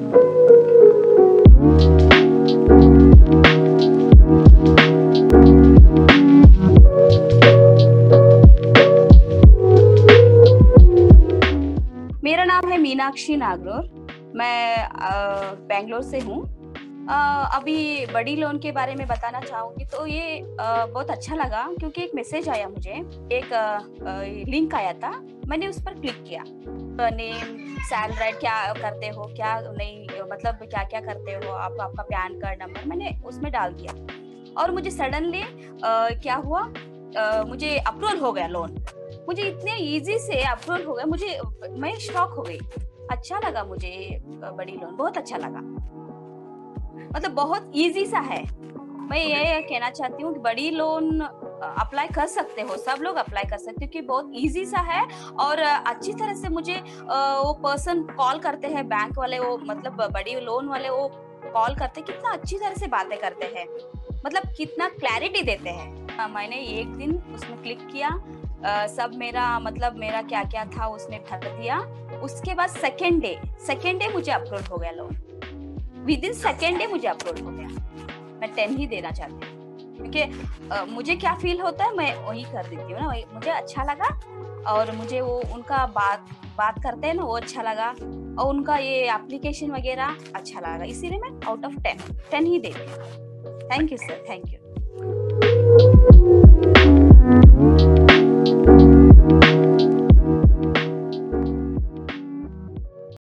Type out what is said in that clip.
मेरा नाम है मीनाक्षी नागरोर। मैं बैंगलोर से हूँ। अभी बड़ी लोन के बारे में बताना चाहूँगी तो ये बहुत अच्छा लगा क्योंकि एक मैसेज आया मुझे, एक लिंक आया था, मैंने उस पर क्लिक किया। नेम, सैलरी, क्या करते हो, क्या नहीं, मतलब क्या-क्या करते हो आप, आपका पैन कार्ड नंबर मैंने उसमें डाल दिया और मुझे सडनली क्या हुआ, मुझे अप्रूवल हो गया लोन। मुझे इतने ईज़ी से अप्रूवल हो गया, मैं शॉक हो गई। अच्छा लगा मुझे बड़ी लोन, बहुत अच्छा लगा। मतलब बहुत ईज़ी सा है। मैं ये कहना चाहती हूँ कि बड़ी लोन अप्लाई कर सकते हो, सब लोग अप्लाई कर सकते हो क्योंकि बहुत ईज़ी सा है और अच्छी तरह से मुझे वो पर्सन कॉल करते हैं, बैंक वाले, वो मतलब बड़ी लोन वाले वो कॉल करते हैं, कितना अच्छी तरह से बातें करते हैं, मतलब कितना क्लैरिटी देते हैं। मैंने एक दिन उसमें क्लिक किया, सब मेरा मतलब मेरा क्या-क्या था उसमें भर दिया। उसके बाद सेकंड डे मुझे अप्रूव हो गया लोन। विदिन सेकंड डे मुझे अप्रूव हो गया। मैं 10 ही देना चाहती हूँ क्योंकि मुझे क्या फ़ील होता है मैं वही कर देती हूँ ना, वही मुझे अच्छा लगा और मुझे वो उनका बात बात करते हैं ना वो अच्छा लगा और उनका ये एप्लीकेशन वगैरह अच्छा लगा, इसीलिए मैं आउट ऑफ 10 ही देती हूँ। Thank you sir, thank you.